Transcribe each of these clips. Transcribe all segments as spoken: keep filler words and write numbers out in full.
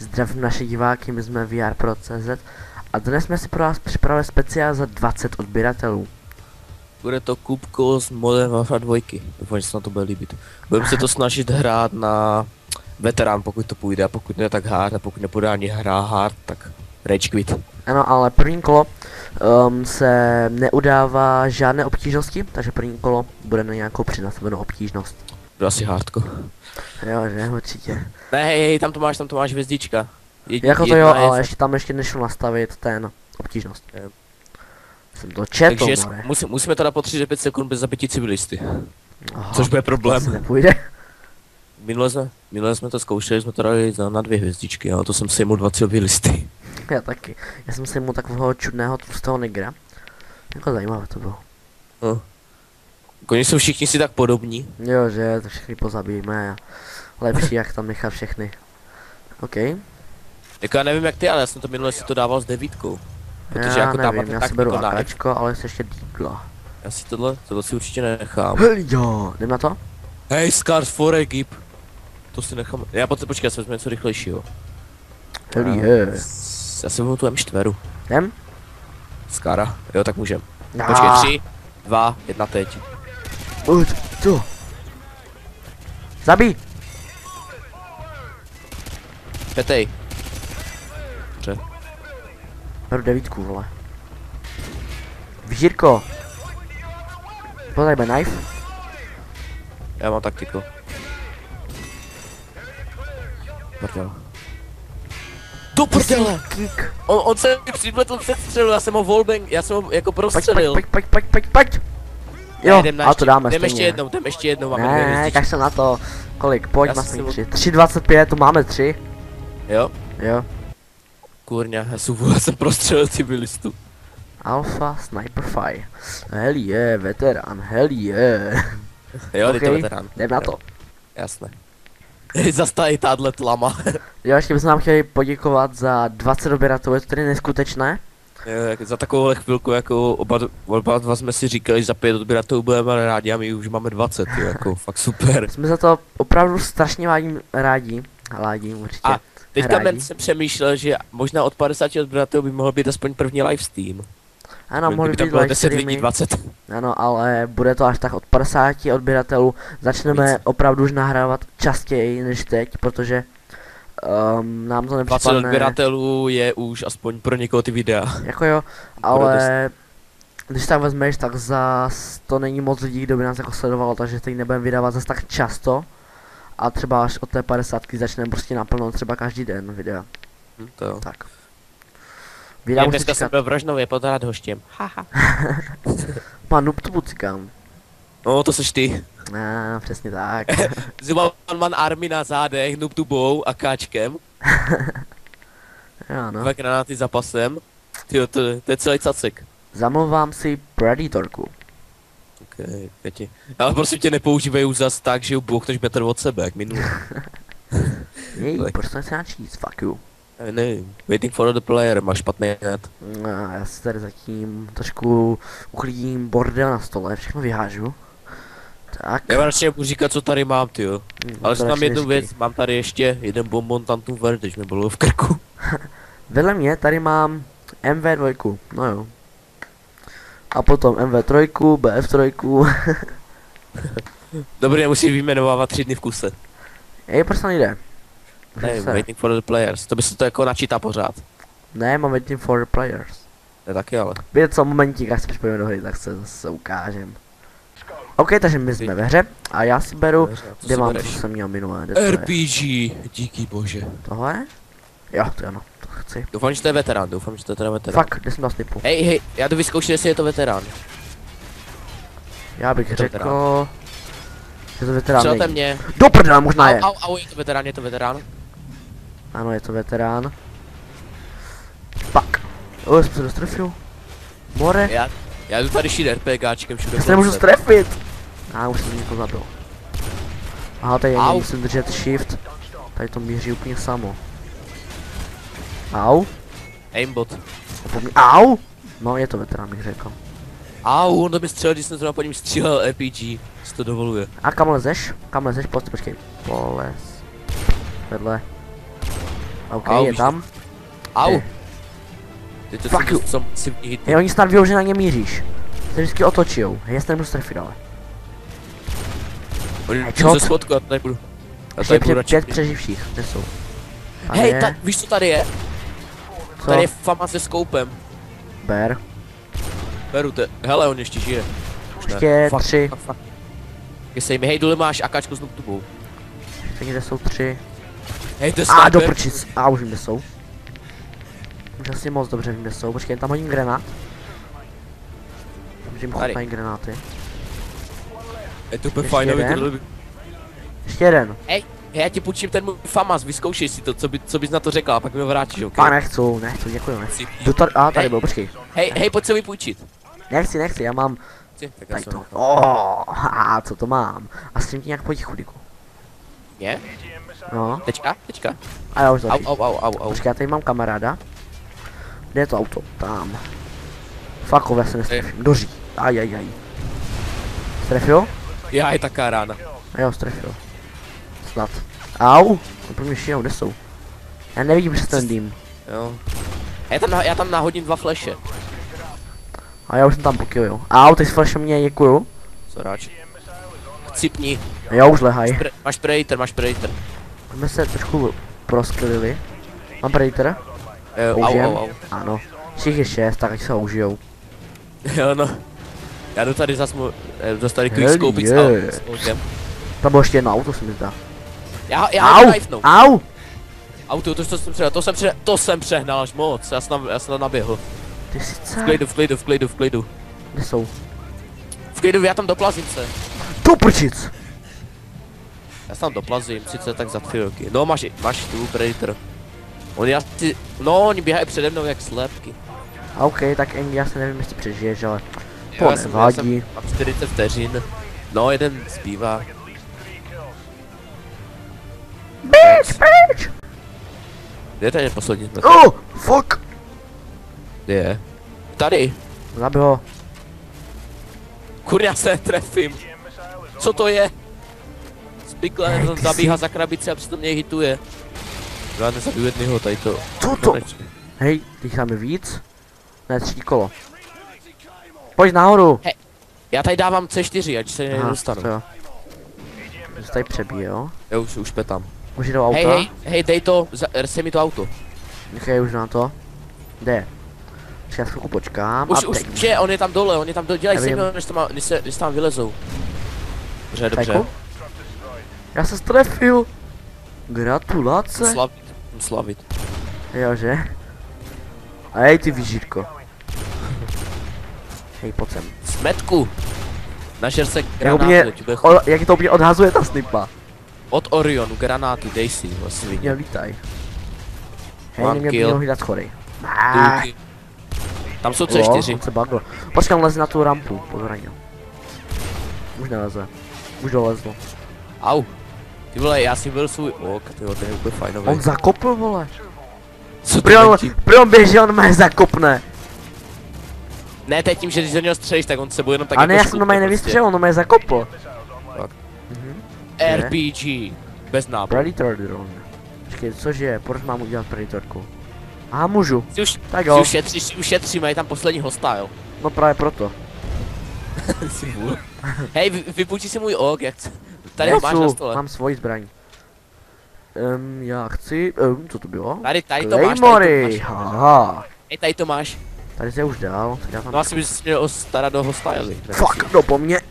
Zdravím naše diváky, my jsme V R Pro tečka cé zet a dnes jsme si pro vás připravili speciál za dvacet odběratelů. Bude to Kubko z Modern Warfare dva. Doufám, že se na to bude líbit. Budeme se to snažit hrát na veterán, pokud to půjde, a pokud ne, tak hard, a pokud nepůjde ani hra hard, tak rage quit. Ano, ale první kolo um, se neudává žádné obtížnosti, takže první kolo bude na nějakou přinastavenou obtížnost. Bude asi hardko. Jo, že, určitě. Ne, hej, hej, tam to máš, tam to máš hvězdička. Jed, jako to jo, ale ještě tam ještě nešlo nastavit ten obtížnost. Je. Jsem to četl, takže musí, musíme teda po třicet pět sekund bez zabití civilisty. Aha, což bude problém. To nepůjde. Minule jsme, minule jsme to zkoušeli, jsme to dali na dvě hvězdičky, ale to jsem sejmul dva civilisty. Já taky. Já jsem sejmul takového čudného tlustého negra. Jako zajímavé to bylo. No. Oni jsou všichni si tak podobní. Jo, že to všechny pozabijeme a lepší jak tam nechat všechny. OK. Jako já nevím jak ty, ale já jsem to minule si to dával s devítkou. Protože já jako nevím, já si beru to AKčko, ale jsi ještě díkla. Já si tohle, tohle si určitě nechám. Hej jo, jdem na to? Hej, Scars for Egip. To si nechám. Já potom počkej, já se vezmu něco rychlejšího. Hej je. Já si vezmu tu M čtyři. Jdem? Skara, jo tak můžem. Já. Počkej, tři, dva, jedna teď. Pojď, co? Zabij! Petej. Dobře. Beru devítku, vole. Vžírko! Podajme knife. Já mám taktiku. Prdel. Do prdele! On, on se mi připletl před střelu, já jsem ho wallbang, já jsem ho jako prostřelil. Pojď, pojď, pojď, pojď, pojď, pojď! Jo, ne, a to dáme jdem stejně. ještě jednou, jdem ještě jednou, máme dvě Ne, hvězdičky. kaž se na to. Kolik? Pojď, Já má si tři. tři dvacet pět, tu máme tři. Jo? Jo. Kurňa, já jsem vůbec jsem prostřelil civilistu. Alpha Sniper Fire. Hell yeah, veterán, hell yeah. Jo, okay, ty to veterán. jdem na to. Jasné. Zas tady tahle tlama. Jo, ještě bychom vám chtěli poděkovat za dvacet odběratelů, je to tedy neskutečné. Jo, za takovouhle chvilku, jako oba, oba dva jsme si říkali, že za pět odběratelů budeme rádi a my už máme dvacet, jo, jako fakt super. Jsme za to opravdu strašně rádi, rádi, rádi určitě. A teďka rádi. jsem přemýšlel, že možná od padesáti odběratelů by mohl být aspoň první livestream. Ano, mohli být bylo live deset lidí, streamy. dvacet. Ano, ale bude to až tak od padesáti odběratelů. Začneme Víc. opravdu už nahrávat častěji než teď, protože um, nám to dvacet nepřipadne. odběratelů je už aspoň pro někoho ty videa. Jako jo, ale když tak vezmeš, tak zas to není moc lidí, kdo by nás jako sledovalo, takže teď nebudeme vydávat zase tak často. A třeba až od té padesátky začneme prostě naplno třeba každý den videa. Hm, to jo. Tak. Já Vydám dneska jsem byl v Rožnově podat hoštěm. Haha. Pan Nuptubu cikám. No, to seš ty. Ah, přesně tak. Zuban man army na zádech, nubtubou a káčkem. Jo, no. Dva granáty za pasem. Tyjo, to, to je celý cacek. Zamluvám si Predatorku. Okay, pěti. Ale prosím tě, nepoužívej už zas tak, že ju bouchneš metr od sebe, jak minule. Jej, proč to nechci načíst, fuck you. Nevím, waiting for the player, máš špatný net. No, já si tady zatím trošku uklidím bordel na stole, všechno vyhážu. Tak. Já radši nebudu říkat, co tady mám, tyjo. Hmm, Ale to mám radši jednu neříkej. věc, mám tady ještě jeden bonbon Tantum Verde, když mi bylo v krku. Vedle mě tady mám M V dva, no jo. A potom M V tři, B F tři. Dobrý, nemusíš vyjmenovávat tři dny v kuse. Ej, proč to nejde? Ne, waiting for the players, to by se to jako načítá pořád. Ne, mám waiting for the players. Ne, taky ale. Víte co, momentík, až se připojíme do hry, tak se zase ukážem. OK, takže my jsme ve hře a já si beru, Co kde si mám, bereš? co jsem měl minulé, kde to R je? P G, díky bože. Tohle? Jo, to ano, to chci. Doufám, že to je veterán, doufám, že to je teda veterán. Fakt, kde jsem dal snipu? Hej, hej, já jdu vyzkoušet, jestli je to veterán. Já bych Je to řekl, že to veterán Střelte není. mě. Do prdele, možná je. Au, au, au, je to veterán, je to veterán. Ano, je to veterán. Fuck. O, jsem se dostrefil. More. Já, já jdu tady šít RPGáčkem všude. Já se nemůžu strefit. A už jsem někoho zabil. Aha, tady Au. musím držet shift. Tady to míří úplně samo. Au. Aimbot. Opomí- Au. No, je to veterán, bych řekl. Au, on to mi střelil, když jsem zrovna po něm střílel R P G. Si to dovoluje. A kam lezeš? Kam lezeš? Pojď, počkej. Polez. Vedle. OK, Au, je víš tam. Au! Je. Ty to Fuck you. jsou si hit. Hej, oni snad vědou, že na ně míříš. Se vždycky otočijou. Hej, já se nemůžu strefit, ale. Oni Hej, jdou čot. ze schodku, já tady budu. Já Ještě tady budu pět, radši. pět přeživších, kde jsou? Tady Hej, je. ta, víš co tady je? Co? Tady je fama se skoupem. Ber. Beru te. Hele, on ještě žije. Ještě Fuck, tři. fuck, fuck. Jestli mi, hej, dole máš akáčku s nubtubou. Ještě kde jsou tři. Hej, to je A do sniper. prčic. A už vím, kde jsou. Už asi moc dobře vím, kde jsou. Počkej, tam hodím granát. Že jim Tady. chutnají granáty. Je to úplně Ještě fajnový jeden? tyhle. Ještě jeden. Hej, hej, já ti půjčím ten můj famas, vyzkoušej si to, co, by, co bys na to řekla, a pak mi ho vrátíš, ok? A nechci, nechci, děkuji. Chci. Jdu tady, a tady Hej. byl, počkej. Hej, hej, pojď se mi půjčit. Nechci, nechci, já mám. Chci, tak já Tady jsem to. na to. Oh, a co to mám? A s tím ti nějak pojď chudiku. Je? No, Tečka, tečka. a já už Au, další. au, au, au, au. Počkej, já tady mám kamaráda. Kde je to auto? Tam. Fuck, já se nestrefím. Doří. Aj, aj, aj. Strefil? Já je taká rána. A jo, strefil. Snad. Au! To pro mě šijou, kde jsou? Já nevidím přes ten dým. Jo. Já tam, na- já tam nahodím dva fleše. A já už jsem tam pokojil. Au, ty s flashem mě děkuju. Co ráč? Cipni. Jo, už lehaj. Pre, máš predator, máš predator. My se trošku prosklili. Mám predator? Eh, au, Použijem? au, au. Ano. Všich je šest, tak ať se ho užijou. Jo, no. Já jdu tady zas mu, eh, jdu tady Hell quickscope s yeah. au- s autem. Tam bylo ještě jedno auto, se mi zdá. Já, já Au! knifenu. Au! Auto, to, to jsem přehnal, to jsem přehnal, to jsem přehnal až moc, já jsem, já jsem tam naběhl. Ty V sice? klidu, v klidu, v klidu, v klidu. Kde jsou? V klidu, já tam doplazím se. Tu prčic! Já se tam doplazím, sice tak za tři roky. No, máš, máš tu predator. Oni asi, no, oni běhají přede mnou jak slepky. OK, tak Eng, já se nevím, jestli přežiješ, ale Jo, to já jsem, já jsem, nevadí. mám čtyřicet vteřin. No, jeden zbývá. Bitch, bitch! Kde je ten poslední jsme? Oh, fuck! Kde je? Tady. Zabil ho. Kurňa se trefím. Co to je? Spikle Hej, tam ty zabíhá jsi- za krabici a přitom mě hituje. Já nezabiju jednýho, tady to. Co to? Hej, těch tam je víc? Ne, třetí kolo. Pojď nahoru! Já tady dávám C čtyři, ať se nedostanu. to jo. To se tady přebije, jo? Já už, už petám. Může do auta? Hej, hej, hej, dej to, za- se mi to auto. Nechej už na to. Jde. Já chvilku počkám Už, a už, teď. že, on je tam dole, on je tam dole, dělej Já se vím. mnou, než, to má, než, se, než tam vylezou. Dobře, dobře. Tajku? Já se strefil. Gratulace. Slavit, slavit. Jo, že? A hej, ty vyžírko. Hej, pojď sem. Smetku. Nažer se Jak, granáty, mě, teď bude o, jak to mě odhazuje ta snipa. od Orionu, granáty, dej si, svině. Mě lítaj. Hej, One neměl by kill. měl hlídat schory. Ah, Důky. Tam jsou C čtyři. on se bagl. Počkej, on leze na tu rampu, pozor na něj. Už neleze. Už dolezl. Au. Ty vole, já si byl svůj ok, ty vole, to je úplně fajnový. On zakopl, vole. Co to Prion, letí? prion běží, on mě zakopne. Ne, teď tím, že když do něho střelíš, tak on se bude jenom tak A ne, já jako jsem na mě škupne nevystřelil, on mě zakopl. Fakt. Mhm. prostě. R P G. Bez náboje. Predator drone. Počkej, cože, proč mám udělat Predatorku? Aha, můžu. Si už, Tak si jo, ušetříš, si ušetříme, je tam poslední hostile. no právě proto. Si vůl. Hej, vy, vypůjči si můj ok, jak chce. Tady ho máš na Nesu, stole. mám svoji zbraň. Um, já chci, um, co to bylo? Tady, tady to máš, tady to Claymory, máš. haha. Hej, tady to máš. Tady se už dál, tak já tam... No asi bys se měl starat do hostily. Fuck, no po mně.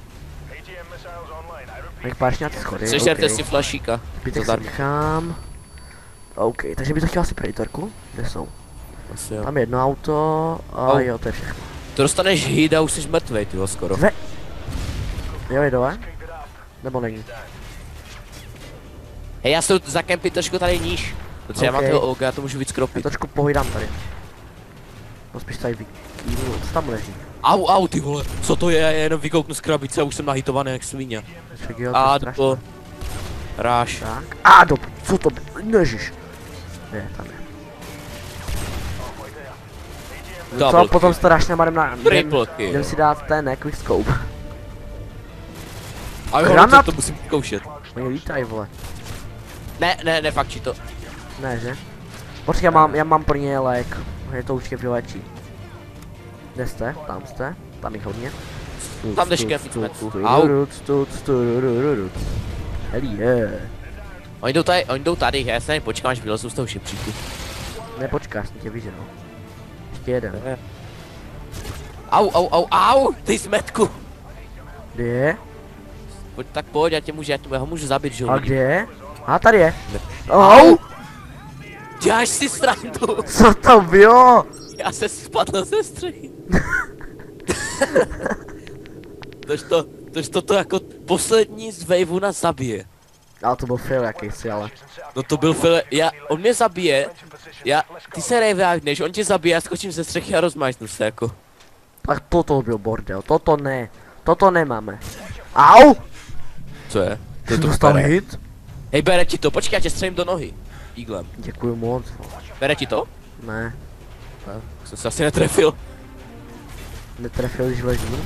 Jak páš nějaký schody, Sežerte okay. si flašíka. Zbytek si zadarmo. nechám. OK, takže by to chtěl asi Predatorku? Kde jsou? Asi jo. Tam jedno auto, a Au. jo, to je všechno. To dostaneš hit a už jsi mrtvej, tyjo, skoro. Dve. Jo, je dole? Nebo není? Hej, já se za kempy trošku tady níž. Protože já mám Ok. toho ok, já to můžu víc Já kropit. trošku pohlídám tady. No spíš tady vykývnu, co tam leží? Au, au, ty vole, co to je, já jenom vykouknu z krabice a už jsem nahitovaný jak svině. Však jo, to A je strašné. to... Ráš. Tak, a do, co to, nežiš. Ne, tam je. Co, Double potom kill. strašně jdem na, jdem, Triple kill. jdem si dát ten, ne, quick scope. A jo, Granat. to, to musím zkoušet. Oni lítají, vole. Ne, ne, ne, fakt či to. Ne, že? Počkej, já mám, já mám pro ně lék. Je to určitě vylečí. Kde jste? Tam jste? Tam jich hodně. Tam jdeš kefit metku. Au. Au. Hell yeah. Oni jdou tady, oni jdou tady, já se počkám, až vylezu z toho šipříku. Nepočkáš, tě vyženou. Ještě jeden. Au, au, au, au, ty jsi metku. Kde je? Pojď, tak pojď, já tě můžu, já, tě, já ho můžu zabít, že jo? A kde je? A tady je. Au. Au! Děláš si srandu. Co to bylo? Já se spadl ze střechy. Tož to, tož to, to jako poslední z waveu nás zabije. Ale to byl fail jakýsi, ale. No to byl file, já, on mě zabije, já, ty se revágneš, on tě zabije, já skočím ze střechy a rozmáčnu se jako. Tak toto byl bordel, toto ne. Toto nemáme. Au! Co je? To je Jsem to dostal bere. hit? Hej, bere ti to, počkej, já tě střelím do nohy. Íglem. Děkuji moc. Bere ti to? Ne, Ne, jsem se asi netrefil. netrefil, když ležím.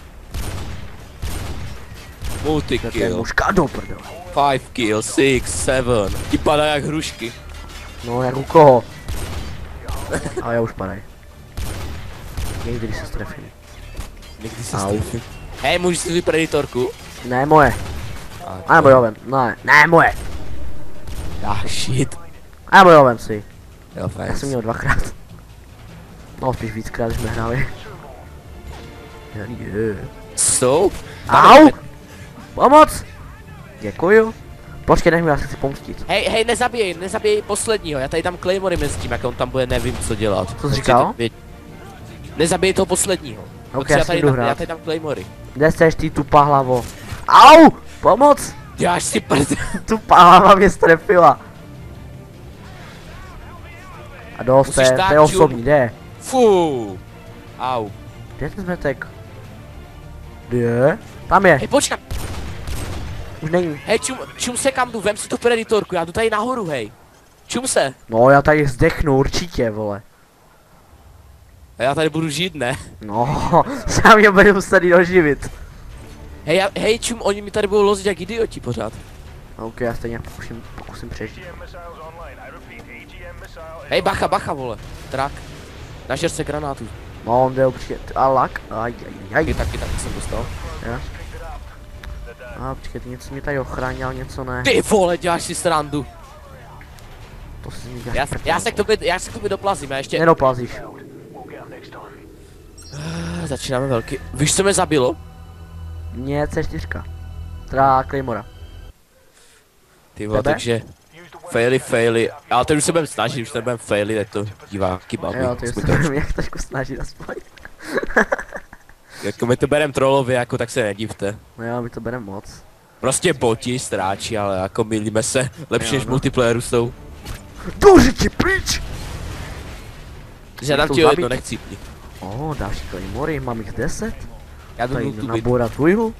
Multi To je kill, mužka do prdele. five kill, six, seven. Ti padá jak hrušky. No, jak u koho? Ale já už padaj. Někdy, když se strefím. Někdy se Au. strefím. Hej, můžeš si vzít preditorku? Ne moje. A nebo jo vem. Ne, ne moje. Ah, shit. A nebo jo vem si. Jo, Já thanks. jsem měl dvakrát. No, spíš víckrát, když jsme hráli. Hell yeah. So? Au! Pomoc! Děkuju. Počkej, nech mi, já se chci pomstit. Hej, hej, nezabijej, nezabijej posledního, já tady dám Claymory mezi tím, jak on tam bude, nevím co dělat. Co jsi říkal? Nezabijej toho posledního. Ok, Protože já si tady jdu dám, já hrát. tady dám Claymory. Kde seš ty tupá hlavo? Au! Pomoc! Děláš si prd. Tupá hlava mě strefila. A dost, Musíš to je, to dát je osobní, jde. Fu. Au. Kde je ten zmetek? Kde? Tam je, Hej, počkej, už není. hej, čum, čum se kam jdu, vem si tu preditorku, já jdu tady nahoru, hej. Čum se. No, já tady zdechnu určitě, vole. A já tady budu žít, ne? No, sám mě budu muset jít oživit. Hej, já, hej, čum, oni mi tady budou lozit jak idioti pořád. Ok, já stejně pokusím, pokusím přežít. Hej, bacha, bacha, vole. Trak. Nažer se granátů. No, on jde určitě, a lak, aj, aj, Taky, aj. taky, taky jsem dostal. Ja. A počkej, něco mě tady ochránil, něco ne. Ty vole, děláš si srandu. To si mi děláš Já, prdel. já se k tobě, já se k tobě doplazím, já ještě... Nedoplazíš. Začínáme velký. Víš, co mě zabilo? Mě C čtyři. Teda Claymora. Ty vole, Tebe? takže... Faily, faily. Ale teď už se budem snažit, už nebudem faily, tak to diváky baví. Jo, ty se budeme jak trošku snažit aspoň. Jako my to berem trollově, jako tak se nedivte. No jo, my to bereme moc. Prostě boti, stráči, ale jako milíme se. Lepší Jo, než no. multiplayeru jsou. Duži ti pryč! Žádám Jsou ti o jedno, zabít. nechcípni. O, další Claymory, mám jich deset. Já jdu Tady na jdu tu na byt. bora tvůjho.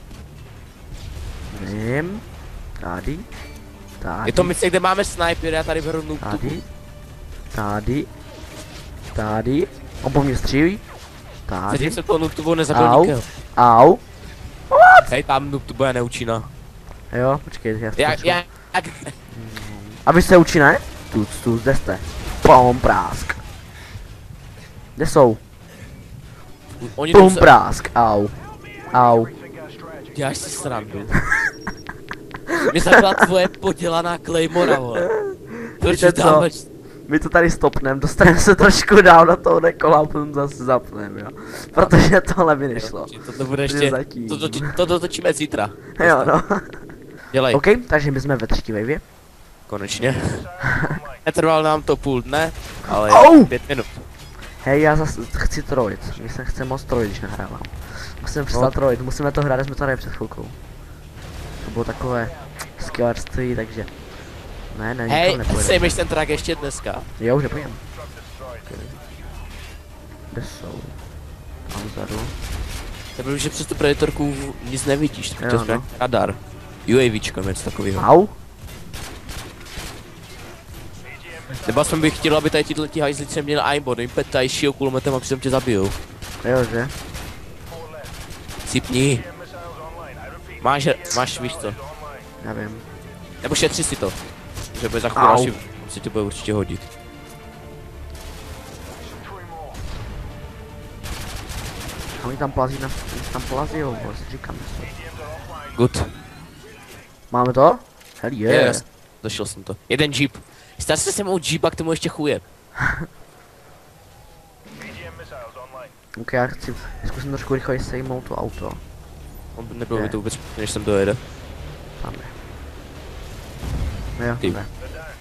Vím. Tady. Tady. Je to mise, kde máme sniper, já tady beru noobtu. Tady. Tady. Tady. On po mně střílí. Tady. Zatím se toho noobtu nezabil Au. nikého. Au. Hej, tam noobtu bude neúčinná. Jo, počkej, já Já, skoču. já, jak... A vy jste učí, ne? Tu, tu, kde jste? Pum, prásk. Kde jsou? Oni jdou Pum, se... prásk, au. Au. Děláš si srandu. Mě zabila tvoje podělaná Claymora, vole. Proč Víte co? dáme... My to tady stopneme, dostaneme se trošku dál na toho nekola a potom zase zapneme, jo. Protože tohle by nešlo. To, to bude Že ještě... zatím. To, to, to dotočíme zítra. Jo, no. Dělej, OK, takže my jsme ve třetí wave. konečně. Netrvalo nám to půl dne, ale Au! pět minut. Hej, já zase chci trojit. My se chce moc trojit, když nahrávám. Musím přestat No. trojit, musíme to hrát, jak jsme to hráli před chvilkou. To bylo takové skillerství, takže... Ne, ne, Hej, nikam nepojedeme. sejmeš ten track ještě dneska. Jo, už nepojedem. Kde jsou? Tam vzadu. Tebe už, že přes tu preditorku nic nevidíš, protože Jo, jsme no. radar. UAVčko, něco takového. Au! Nebo aspoň bych chtěl, aby tady tyhle ti hajzlice měli aimbot, jim petají, šijou kulometem a přitom tě zabijou. Jo, že? Sypni. Máš, máš, víš co. Já vím. Nebo šetři si to. Že bude za Au. chvíli, si to bude určitě hodit. Oni tam plazí na... Oni tam plazí, jo, vole, si říkám. Good. Máme to? Hell yeah. Yes. Došel jsem to. Jeden jeep. Staň se s tím jeepa, k tomu ještě chuje. Ok, já chci, zkusím trošku rychleji sejmout to auto. On by nebylo Je. mi to vůbec, než sem dojede. Tam je. Jo, Ty. ne.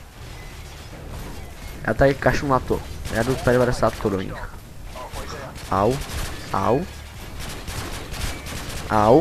Já tady kašlu na to. Já jdu P devadesát do nich. Au. Au. Au.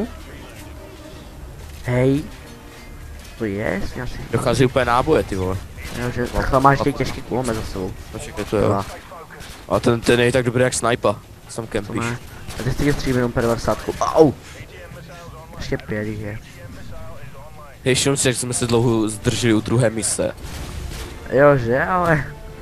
Hej. To je, já si... Dochází úplně náboje, ty vole. Jo, že takhle máš těch těžký kulomet za sebou. No čekaj, to jo. A ten, ten je tak dobrý jak snipa. Sam To kempíš. ne. A ty stejně střílím jenom P devadesát. Au. Ještě pět jich je. Hej, šum si, jak jsme se dlouho zdrželi u druhé mise. Jo, že, ale...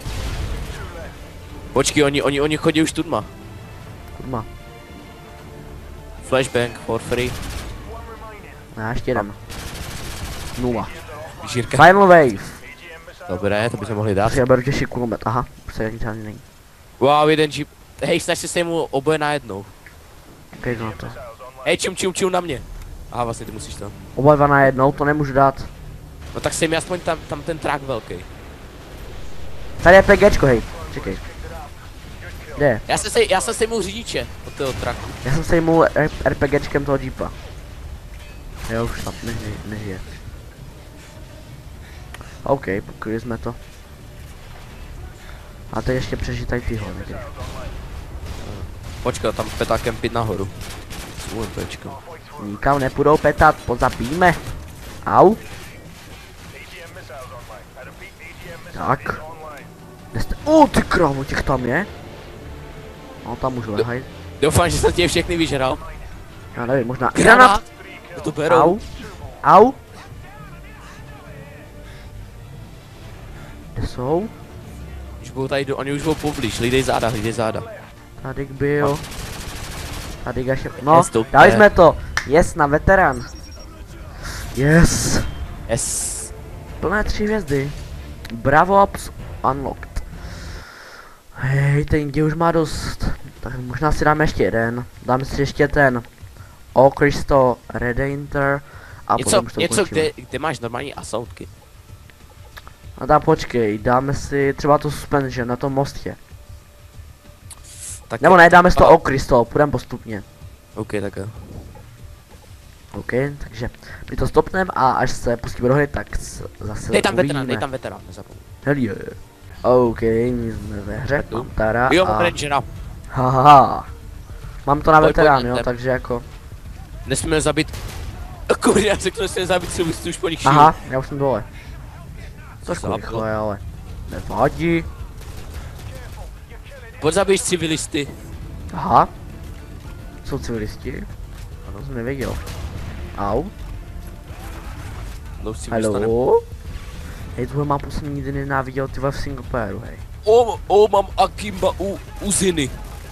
Počkej, oni, oni, oni chodí už tudma. Kurma. Flashbang for free. Já ještě jeden. Nula. Žírka. Final wave. Dobré, to bychom mohli dát. Tak já beru těžší kulomet, aha. Už se ani žádný není. Wow, jeden jeep. Hej, snaž se sejmu oboje najednou. Ok, jdu na to. Hej, čum, čum, čum na mě. Aha, vlastně ty musíš to. Oba dva na jednou, to nemůžu dát. No tak sejmi aspoň tam, tam ten trak velký. Tady je PGčko, hej. Čekej. Kde je? Já se sej, já se sejmu řidiče od toho traku. Já jsem sejmul RPGčkem toho jeepa. Jo, už tam nežije. nežije. OK, pokryli jsme to. A teď ještě přežít tady tyhle, vidíš. Počkej, tam petá kempit nahoru. S UMPčkem. Nikam nepůjdou petat, pozabíme. Au. Tak. Kde jste? O, ty krávo, těch tam je. No, tam můžu lehaj. Doufám, že jsem tě všechny vyžral. Já nevím, možná. Granát! No to berou. Au. Au. Kde jsou? Už budou tady, do, oni už budou poblíž, hlídej záda, hlídej záda. Tady byl. Tady gaše. No, Yes, to dali je. jsme to. Yes, na veterán. Yes. Yes. Plné tři hvězdy. Bravo ups unlocked. Hej, ten díl už má dost. Tak možná si dáme ještě jeden. Dáme si ještě ten O Cristo Redentor. A Něco, potom už to něco ukončíme. kde, kde máš normální asautky. A dá počkej, dáme si třeba tu suspension na tom mostě. Tak Nebo ne, dáme si to Ale- O Cristo, půjdeme postupně. OK, tak jo. OK, takže my to stopneme a až se pustíme do hry, tak s- zase Dej tam uvidíme. veterán, dej tam veterán, nezapomeň. Hell yeah. OK, my jsme ve hře, Tak jdu. mám Tara Jo, a... mám rangera. Haha. Mám to na Pojď, veterán, pojď, jo, jdem. takže jako... Nesmíme zabít... Kurňa, já řekl, že nesmíme zabít civilistu už po nich šíl. Aha, já už jsem dole. Trošku Zapl. rychle, ale... Nevadí. Pojď zabiješ civilisty. Aha. Jsou civilisti? To jsem nevěděl. Au. No, už civilista ne... Hello? Hej, tuhle mapu jsem nikdy nenáviděl, ty vole, v single playeru, hej. O, o, mám Akimba u, u Ziny.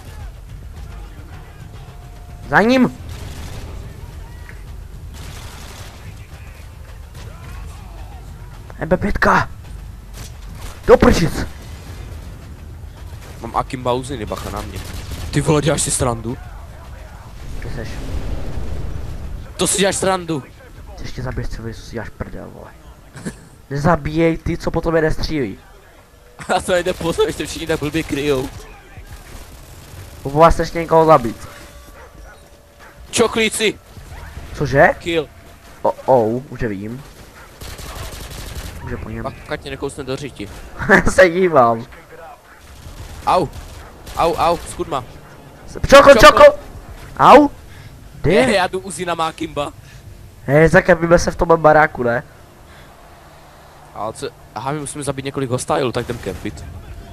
Za ním! M P pět. Do prčic! Mám Akimba u Ziny, bacha na mě. Ty vole, děláš si srandu? Kde seš? To si děláš srandu. Ty ještě zabiješ civilistu, si děláš prdel, vole. Nezabíjej ty, co po tobě nestřílí. A to nejde po to, ještě všichni tak blbě kryjou. Po vás ještě někoho zabít. Čoklíci, Cože? kill. O, oh, už je vím. Už je po něm. Pak Katě nekousne do řiti. Se dívám. Au. Au, au, skudma. Čoko, Čoko. čoko! Au! Je, Kde? já jdu u Zina má Kimba. Hej, zakepíme se v tom baráku, ne? Ale co, aha, my musíme zabít několik hostile, tak jdem kempit.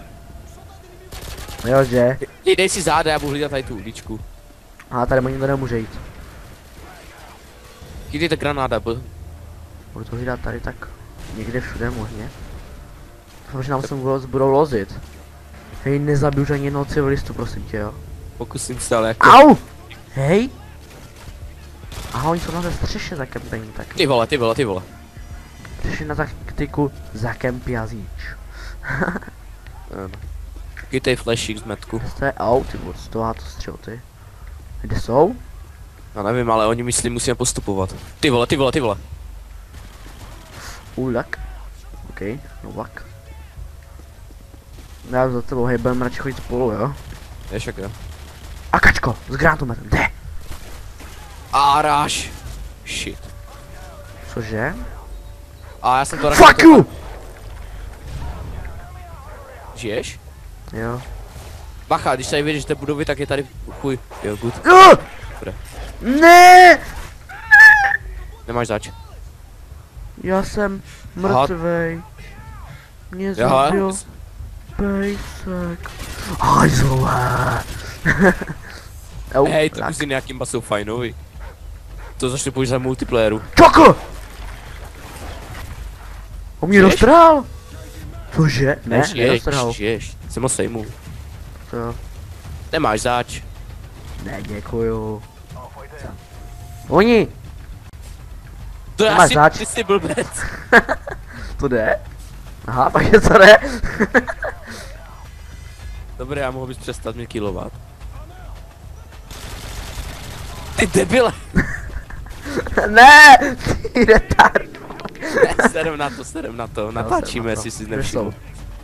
Jo, že? Dej, dej si záda, já budu hlídat tady tu uličku. A tady nikdo nemůže jít. Chytejte granáda, bo... Budu to hlídat tady tak někde všude možně. Doufám, že nám sem budou, budou lozit. Hej, nezabij už ani jednoho civilistu, prosím tě, jo. Pokusím se, ale jako... Au! Hej! Aha, oni jsou na té střeše za kempení taky. Ty vole, ty vole, ty vole. Přišli na taktiku za kempiazíč. Ano. Chytej flashík z metku. To je au, ty vole, co to má to střel, ty. Kde jsou? Já nevím, ale oni myslí, musíme postupovat. Ty vole, ty vole, ty vole. Ulak. OK, no vak. Já za tebou, hej, budeme radši chodit spolu, jo? Je však jo. A kačko, s granátometem, jde! Áráš. Shit. Cože? A já jsem to Fuck you! Žiješ? Jo. Bacha, když tady vidíš té budovy, tak je tady chuj. Jo, good. Uh! Dobré. Ne! Nemáš zač. Já jsem mrtvej. Mě Jo, zabil pejsek. Hajzlové. Au, hej, to tak. kusy nějakým jsou fajnový. To začne použít za multiplayeru. Čoko! On mě Žiješ? roztrhal. Cože? Ne, Nežiješ, neroztrhal. žiješ. Jsem ho sejmu. To. Nemáš zač. Ne, děkuju. Oni! To já Nemáš si, zač. ty jsi blbec. To jde? Aha, pak je to jde. Dobré, já mohu bys přestat mě killovat. Ty debile! Ne! Ty retard. Ne, serem na to, serem na to. Natáčíme, serem na to. jestli si Kde nevšiml.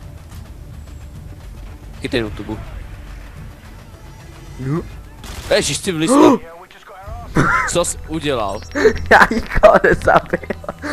Chytej YouTube. No. Ježiš, ty blisko. Co jsi udělal? Já nikoho nezabil.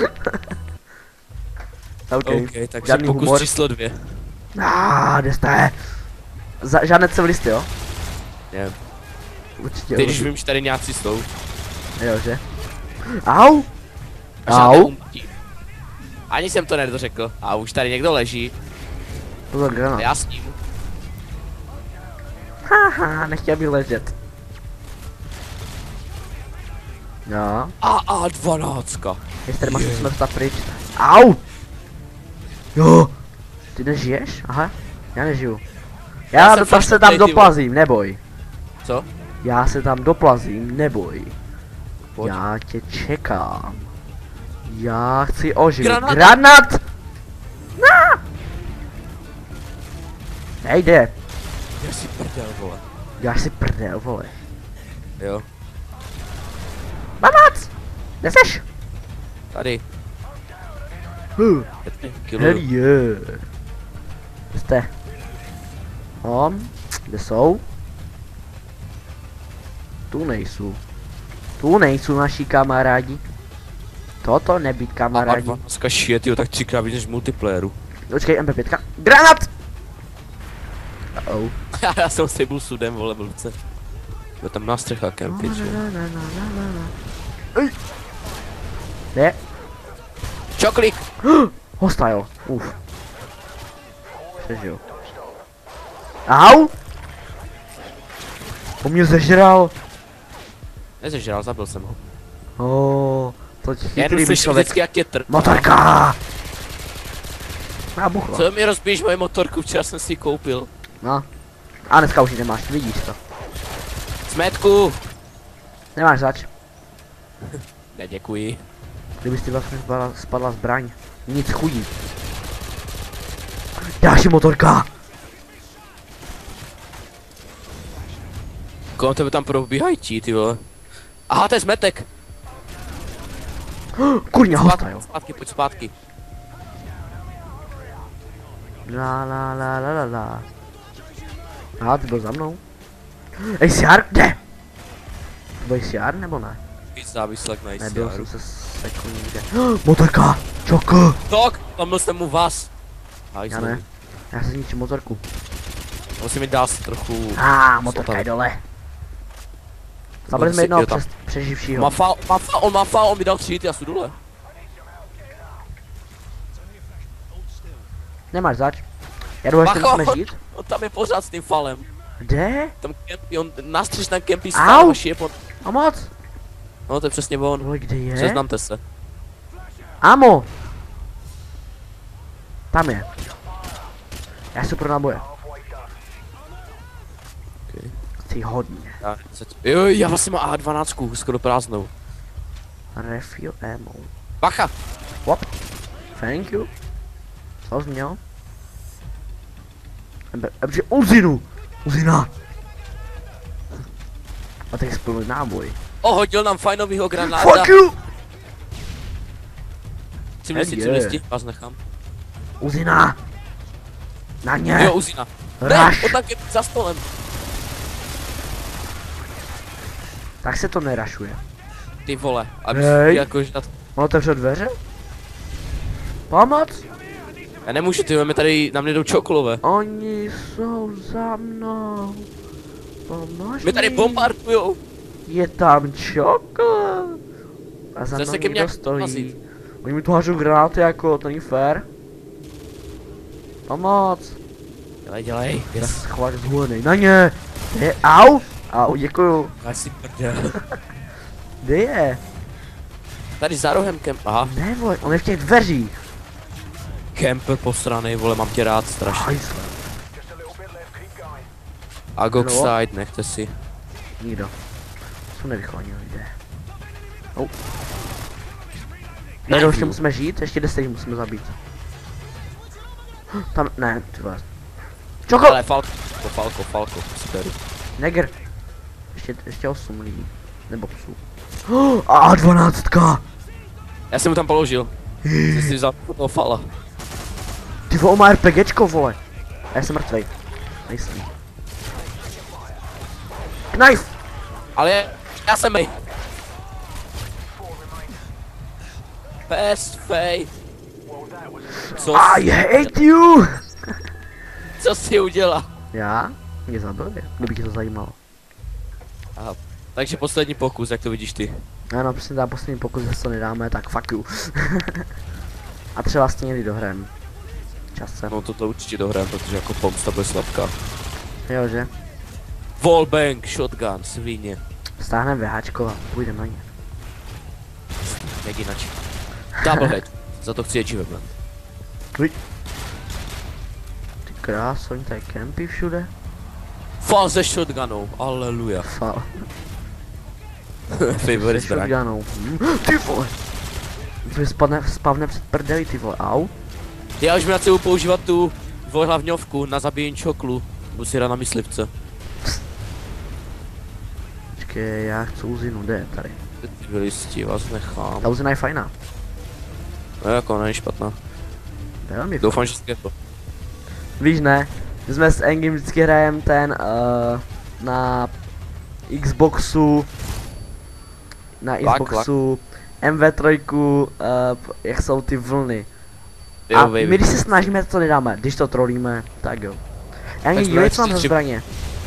OK, OK, takže žádný pokus humor. číslo dvě. Ah, kde jste? Za, žádné civilisty, jo? Ne. Určitě. Teď už vím, že tady nějací jsou. Jo, že? Au! A žádné Au! umrtí. Ani jsem to nedořekl. A už tady někdo leží. Pozor, A granát. já s ním. Haha, nechtěl bych ležet. No, A A dvanáctka. jestli máš musíme dostat pryč. Au! Jo! Ty nežiješ? Aha, já nežiju. Já, Já já jsem do, fakt se tam tady, ty vole. doplazím, neboj. Co? Já se tam doplazím, neboj. Pojď. Já tě čekám. Já chci oživit. Granát! Granát! No! Nejde. Já si prdel, vole. Já si prdel, vole. Jo. Mamac! Kde seš? Tady. Huh. Hell Hell yeah. Kde jste? Om, kde jsou? Tu nejsou. Tu nejsou naši kamarádi. Toto nebýt A kamarádi. dvanáctka shit, jo, tak třikrát víc než multiplayeru. Počkej, M P pět. Granát! Oh. Já jsem si byl sudem, vole, blbce. Jo, tam na střecha kempit, že? Ne? Čoklík! Hostile. Uf. Přežil. Au! On mě zežral. Nezežral, zabil jsem ho. Oh, to Já chytrý jenom slyším člověk. vždycky, jak je tr... Motorka! Nabuchla. Co mi rozbíjíš moje motorku, včera jsem si ji koupil. No. A dneska už ji nemáš, vidíš to. Smetku! Nemáš zač. Ne, děkuji. Kdybys ty vlastně spadla, spadla zbraň. Nic chudí. Další motorka! Kolem tebe tam probíhají ti, ty vole. Aha, to je smetek! Kurňa, Zpátky, hostile. zpátky, pojď zpátky. La la la la la la. A ty byl za mnou. Ej, Siar, kde? To byl Siar nebo ne? Víc závislek na Nebyl Isiaru. jsem se sekl nikde. Motorka! Čoko! Tak, tam byl jsem mu vás. Já ne. Já se zničím motorku. Musím mi dát trochu... A ah, motorka je dole. Zabili jsme si- jednoho jo, tam. přes, přeživšího. Má faul, má faul, on má faul, on mi dal tři, já jsem dole. Nemáš zač. Já doufám, že Bacho! musíme žít. On tam je pořád s tím falem. Kde? Tam kempí, on nastřiž tam kempí s Au! falem a šije pod... A moc? No to je přesně on. Vole, kde je? Seznamte se. Amo! Tam je. Já si pro náboje. Okay. Ty hodně. Já, jo, já vlastně mám A dvanáct, skoro prázdnou. Refuel ammo. Bacha! Wop. Thank you. Co jsi měl? Ebže Uzinu! Uzina! A teď spolu náboj. O, hodil nám fajnovýho granáta. Fuck you! Civilisti, Je. civilisti, vás nechám. Uzina! Na ně! Jo, Uzina. Ne, Raš! on tak je za stolem. Tak se to nerašuje. Ty vole, aby Hej. si jakož na... On otevřel dveře? Pomoc! Já nemůžu, ty máme tady, na mě jdou čokolové. Oni jsou za mnou. Pomož My tady mi. bombardujou. Je tam čokol. A za Zase mnou ke mně někdo stojí. mazit. Oni mi tu hážou granáty jako, to není fér. Pomoc. Dělej, dělej. Já Yes. se schovat zvolený. Na ně! Je, au! Au, děkuju. Já si prdel. Kde je? Tady za rohem kemp. Aha, Ne vole, on je v těch dveřích. kemper posranej, vole, mám tě rád strašně. Hajzle. Agoxide, nechte si. Nikdo. Jsou nevychovaní lidé. Oh. Ne, Ne, ještě musíme žít, ještě deset jich musíme zabít. Tam, ne, ty vás. Čoko! Ale Falko, Falko, Falko, si beru. Neger. Ještě, ještě osm lidí. Nebo psů. A dvanáctka! Já jsem mu tam položil. Jsem si vzal toho Fala. Ty vole, on má RPGčko, vole. A já jsem mrtvej. Nejsem. Knife! Ale je, já jsem mej. Best fej. Co, I hate you! co jsi udělal? Já? Mě zabil, kdyby tě to zajímalo. Aha. Takže poslední pokus, jak to vidíš ty. Ano, přesně dá poslední pokus, zase to nedáme, tak fuck you. A třeba s tím někdy dohrajeme. Časem. No to, to určitě dohrám, protože jako pomsta bude sladká. Jo, že? Wallbang, shotgun, svině. Stáhneme VHčko a půjdeme na ně. Jak jinak. Double head. Za to chci achievement. Uj. Ty krás, oni tady kempí všude. Fal ze shotgunou, aleluja. Fal. Favorite Se zbraň. shotgunou. Hm, ty vole! Ty spadne, spavne před prdeli, ty vole, au. Já už mi na celou používat tu dvojhlavňovku na zabíjení čoklu. Budu si hrát na myslivce. Počkej, já chci uzinu, kde je tady? Ty listi, vás nechám. Ta uzina je fajná. No jako, není špatná. To je velmi Doufám, že je to. Víš ne, my jsme s Engem vždycky hrajem ten uh, na Xboxu, na Lak, Xboxu M V tři, uh, jak jsou ty vlny. Jo, A baby. my když se snažíme, to nedáme, když to trolíme, tak jo. Engi, Tak dívej, co mám za tři- zbraně.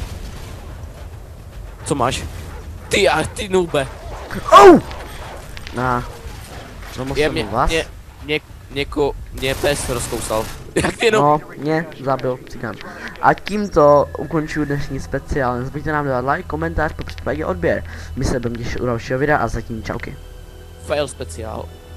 Co máš? Ty a ty nube. Oh! Na. No moc Je jsem mě, u vás. mě, mě, něko, mě pes rozkousal. Jak jenom. No, mě zabil cikán. A tímto ukončuju dnešní speciál. Nezapomnějte nám dát like, komentář, po případě odběr. My se budeme těšit u dalšího videa a zatím čauky. Fail speciál.